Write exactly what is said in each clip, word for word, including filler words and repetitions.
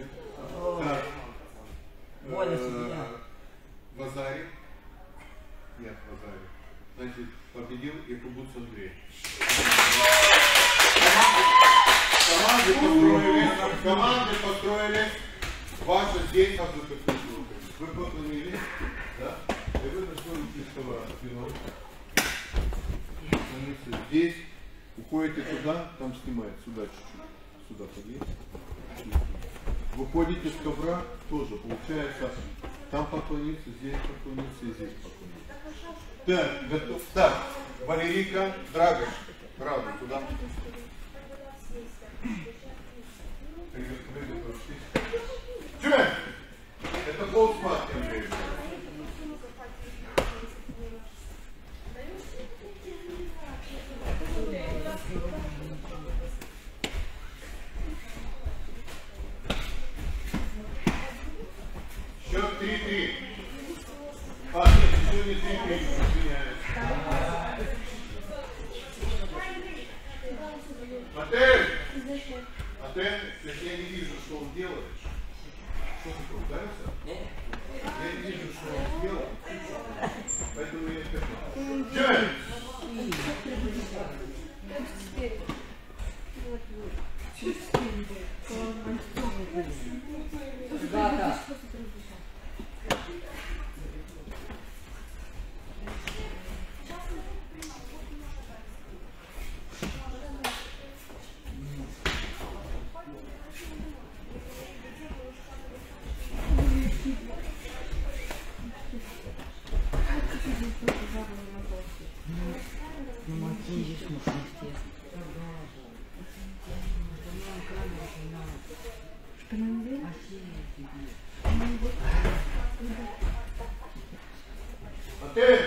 секунды. Так. Больно Э, себе. Вазари. Нет, Вазари. Значит, победил Якубуц Андрей. Команды построились, команды построились. Ваша здесь обзутых. Вы поклонились, да? И вы начали пристава спиной. Здесь уходите туда, там снимает, сюда чуть-чуть. Сюда подъедь. Выходите с ковра, тоже получается, там поклониться, здесь поклониться и здесь поклониться. Так, готов. Так, Валерийка, Драгош, правда, туда. Че? Это полспад, Андрей. Счет три-три. А, нет, еще не три-три, извиняюсь. Отель! Отель, если я не вижу, что он делает, что ты ударился? Я не вижу, что он сделал, поэтому я не пятнал. Гата. Отель!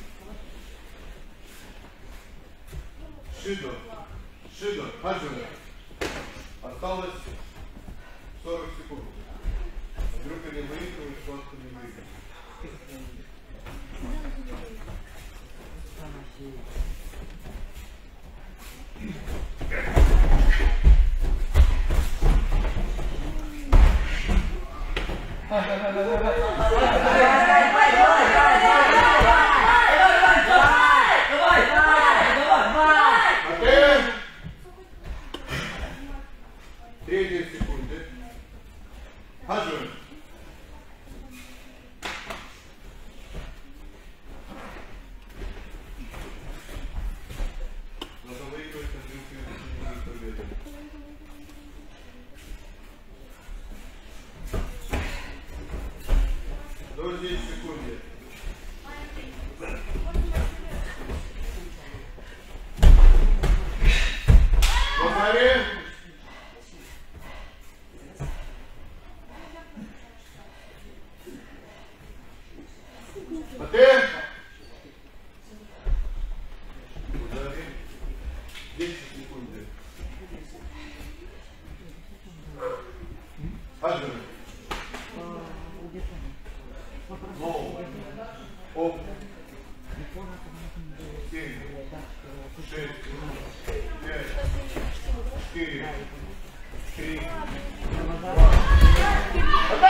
Шидо, Шидо, Хаджина. Осталось сорок секунд. Андрюха не выигрывает, Славка не выигрывает. Отель! Третья секунды. Хаджин. Надо выигрывать Андрюху и победу. До десять секунд. Вазари! Отель! Вазари! десять секунд. Хаджин. Ну, оп. Семь, шесть, пять, четыре, три, два.